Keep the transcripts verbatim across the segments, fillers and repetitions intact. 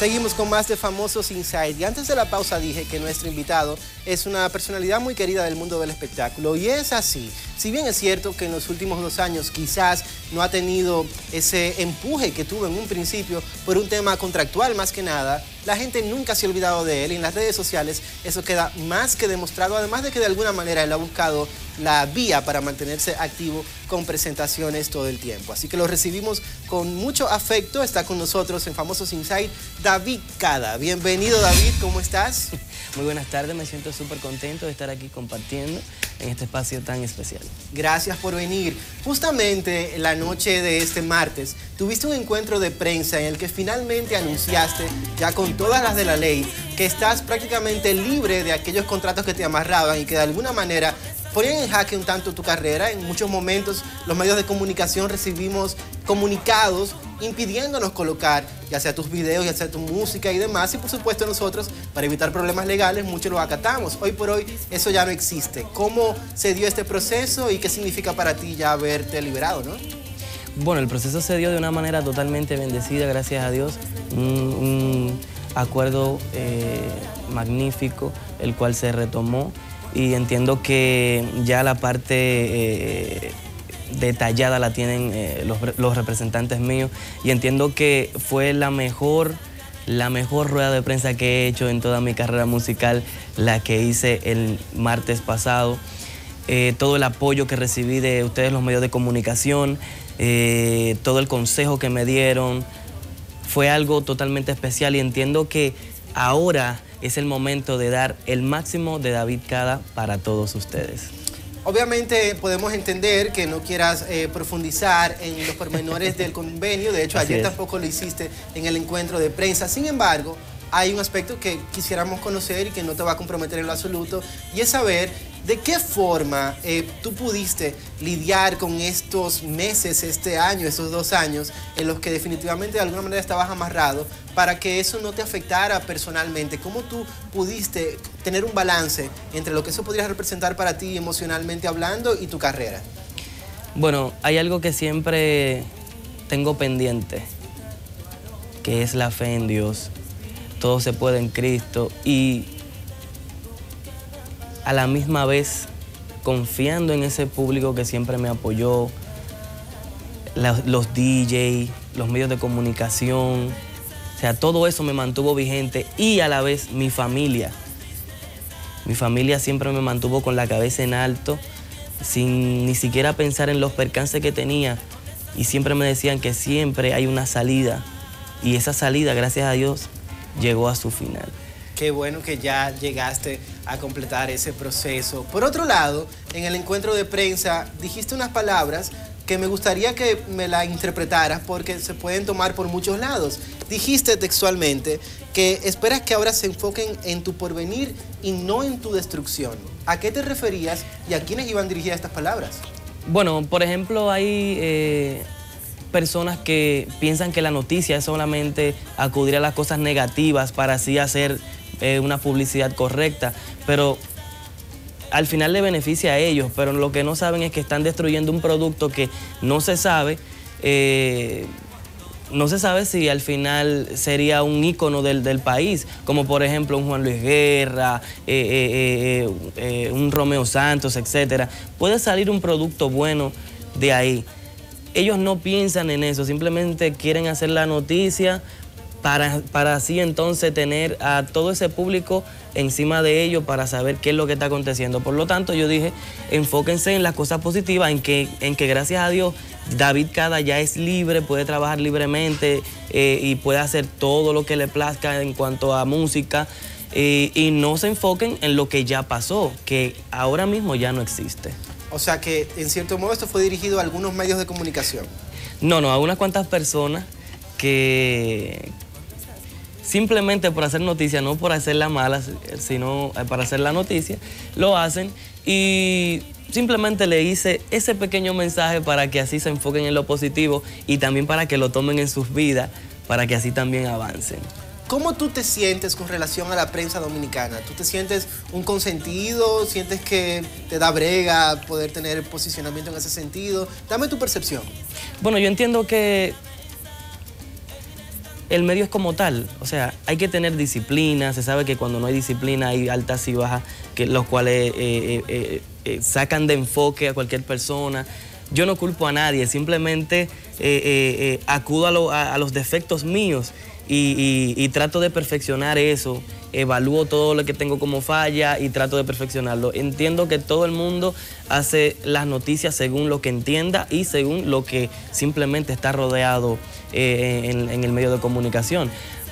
Seguimos con más de Famosos Inside. Y antes de la pausa dije que nuestro invitado es una personalidad muy querida del mundo del espectáculo. Y es así. Si bien es cierto que en los últimos dos años quizás no ha tenido ese empuje que tuvo en un principio por un tema contractual más que nada, la gente nunca se ha olvidado de él y en las redes sociales eso queda más que demostrado, además de que de alguna manera él ha buscado la vía para mantenerse activo con presentaciones todo el tiempo. Así que lo recibimos con mucho afecto. Está con nosotros en Famosos Inside David Cada. Bienvenido, David, ¿cómo estás? Muy buenas tardes, me siento súper contento de estar aquí compartiendo en este espacio tan especial. Gracias por venir. Justamente la noche de este martes tuviste un encuentro de prensa en el que finalmente anunciaste, ya con todas las de la ley, que estás prácticamente libre de aquellos contratos que te amarraban y que de alguna manera ponían en jaque un tanto tu carrera. En muchos momentos los medios de comunicación recibimos comunicados impidiéndonos colocar ya sea tus videos, ya sea tu música y demás, y por supuesto nosotros, para evitar problemas legales, muchos lo acatamos. Hoy por hoy eso ya no existe. ¿Cómo se dio este proceso y qué significa para ti ya haberte liberado, no? Bueno, el proceso se dio de una manera totalmente bendecida, gracias a Dios. Un, un acuerdo eh, magnífico, el cual se retomó. Y entiendo que ya la parte eh, detallada la tienen eh, los, los representantes míos. Y entiendo que fue la mejor, la mejor rueda de prensa que he hecho en toda mi carrera musical, la que hice el martes pasado. Eh, todo el apoyo que recibí de ustedes, los medios de comunicación, eh, todo el consejo que me dieron, fue algo totalmente especial y entiendo que ahora es el momento de dar el máximo de David Cada para todos ustedes. Obviamente podemos entender que no quieras eh, profundizar en los pormenores del convenio. De hecho, Así ayer es. tampoco lo hiciste en el encuentro de prensa. Sin embargo, hay un aspecto que quisiéramos conocer y que no te va a comprometer en lo absoluto, y es saber de qué forma eh, tú pudiste lidiar con estos meses, este año, estos dos años, en los que definitivamente de alguna manera estabas amarrado, para que eso no te afectara personalmente. ¿Cómo tú pudiste tener un balance entre lo que eso podría representar para ti emocionalmente hablando y tu carrera? Bueno, hay algo que siempre tengo pendiente, que es la fe en Dios. Todo se puede en Cristo y a la misma vez confiando en ese público que siempre me apoyó, los, los D J, los medios de comunicación, o sea, todo eso me mantuvo vigente y a la vez mi familia. Mi familia siempre me mantuvo con la cabeza en alto, sin ni siquiera pensar en los percances que tenía, y siempre me decían que siempre hay una salida, y esa salida, gracias a Dios, llegó a su final. Qué bueno que ya llegaste a completar ese proceso. Por otro lado, en el encuentro de prensa dijiste unas palabras que me gustaría que me la interpretaras porque se pueden tomar por muchos lados. Dijiste textualmente que esperas que ahora se enfoquen en tu porvenir y no en tu destrucción. ¿A qué te referías y a quiénes iban dirigidas estas palabras? Bueno, por ejemplo, hay eh, personas que piensan que la noticia es solamente acudir a las cosas negativas para así hacer eh, una publicidad correcta, pero al final le beneficia a ellos, pero lo que no saben es que están destruyendo un producto que no se sabe, eh, no se sabe si al final sería un ícono del, del país, como por ejemplo un Juan Luis Guerra, eh, eh, eh, eh, un Romeo Santos, etcétera. Puede salir un producto bueno de ahí. Ellos no piensan en eso, simplemente quieren hacer la noticia para, para así entonces tener a todo ese público encima de ellos para saber qué es lo que está aconteciendo. Por lo tanto, yo dije, enfóquense en las cosas positivas, en que, en que gracias a Dios David Cada ya es libre, puede trabajar libremente eh, y puede hacer todo lo que le plazca en cuanto a música, eh, y no se enfoquen en lo que ya pasó, que ahora mismo ya no existe. O sea que, en cierto modo, esto fue dirigido a algunos medios de comunicación. No, no, a unas cuantas personas que simplemente por hacer noticia, no por hacerla mala, sino para hacer la noticia, lo hacen, y simplemente le hice ese pequeño mensaje para que así se enfoquen en lo positivo y también para que lo tomen en sus vidas, para que así también avancen. ¿Cómo tú te sientes con relación a la prensa dominicana? ¿Tú te sientes un consentido? ¿Sientes que te da brega poder tener posicionamiento en ese sentido? Dame tu percepción. Bueno, yo entiendo que el medio es como tal, o sea, hay que tener disciplina, se sabe que cuando no hay disciplina hay altas y bajas, que, los cuales eh, eh, eh, sacan de enfoque a cualquier persona. Yo no culpo a nadie, simplemente eh, eh, eh, acudo a, lo, a, a los defectos míos y, y, y trato de perfeccionar eso, evalúo todo lo que tengo como falla y trato de perfeccionarlo. Entiendo que todo el mundo hace las noticias según lo que entienda y según lo que simplemente está rodeado eh, en, en el medio de comunicación.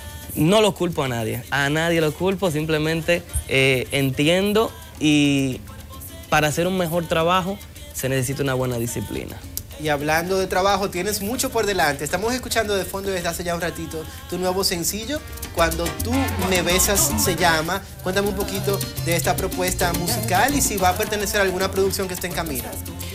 No lo culpo a nadie, a nadie lo culpo, simplemente eh, entiendo, y para hacer un mejor trabajo se necesita una buena disciplina. Y hablando de trabajo, tienes mucho por delante. Estamos escuchando de fondo desde hace ya un ratito tu nuevo sencillo, Cuando tú me besas se llama. Cuéntame un poquito de esta propuesta musical y si va a pertenecer a alguna producción que esté en camino.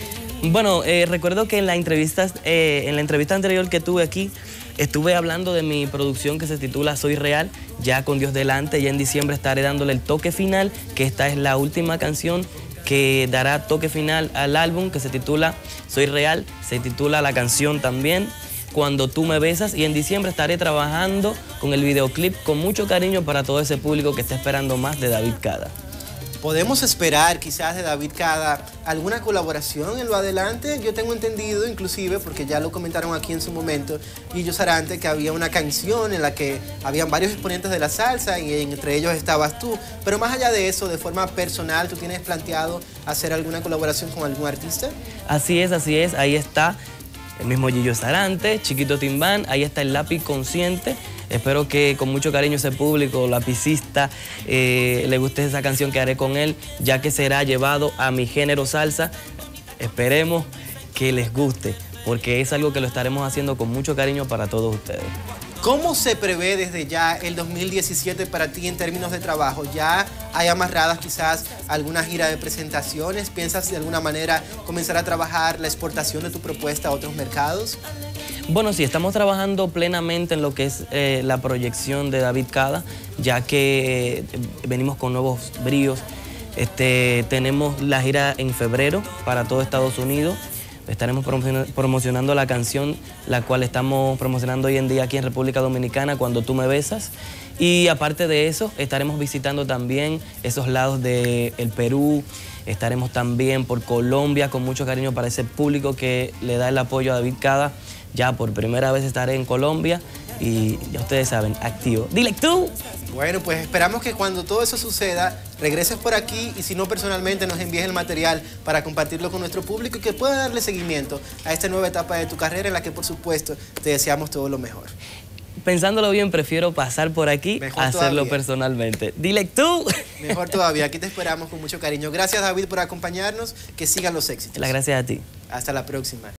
Bueno, eh, recuerdo que en la, entrevista, eh, en la entrevista anterior que tuve aquí, estuve hablando de mi producción que se titula Soy Real, ya con Dios delante. Ya en diciembre estaré dándole el toque final, que esta es la última canción que dará toque final al álbum, que se titula Soy Real, se titula la canción también Cuando tú me besas, y en diciembre estaré trabajando con el videoclip con mucho cariño para todo ese público que está esperando más de David Cada. ¿Podemos esperar quizás de David Cada alguna colaboración en lo adelante? Yo tengo entendido, inclusive, porque ya lo comentaron aquí en su momento, Gillo Sarante, que había una canción en la que habían varios exponentes de la salsa y entre ellos estabas tú. Pero más allá de eso, de forma personal, ¿tú tienes planteado hacer alguna colaboración con algún artista? Así es, así es. Ahí está el mismo Gillo Sarante, Chiquito Timbán, ahí está el Lápiz Consciente. Espero que con mucho cariño ese público lapicista eh, le guste esa canción que haré con él, ya que será llevado a mi género salsa. Esperemos que les guste, porque es algo que lo estaremos haciendo con mucho cariño para todos ustedes. ¿Cómo se prevé desde ya el dos mil diecisiete para ti en términos de trabajo? ¿Ya hay amarradas quizás alguna gira de presentaciones? ¿Piensas de alguna manera comenzar a trabajar la exportación de tu propuesta a otros mercados? Bueno, sí, estamos trabajando plenamente en lo que es eh, la proyección de David Cada, ya que eh, venimos con nuevos bríos. Este, tenemos la gira en febrero para todo Estados Unidos. Estaremos promocionando la canción, la cual estamos promocionando hoy en día aquí en República Dominicana, Cuando tú me besas. Y aparte de eso, estaremos visitando también esos lados del Perú. Estaremos también por Colombia con mucho cariño para ese público que le da el apoyo a David Cada. Ya por primera vez estaré en Colombia y ya ustedes saben, activo. ¡Dile tú! Bueno, pues esperamos que cuando todo eso suceda, regreses por aquí y si no personalmente nos envíes el material para compartirlo con nuestro público y que pueda darle seguimiento a esta nueva etapa de tu carrera en la que por supuesto te deseamos todo lo mejor. Pensándolo bien, prefiero pasar por aquí Mejor a hacerlo todavía. personalmente. ¡Dile tú! Mejor todavía, aquí te esperamos con mucho cariño. Gracias, David, por acompañarnos. Que sigan los éxitos. Las gracias a ti. Hasta la próxima.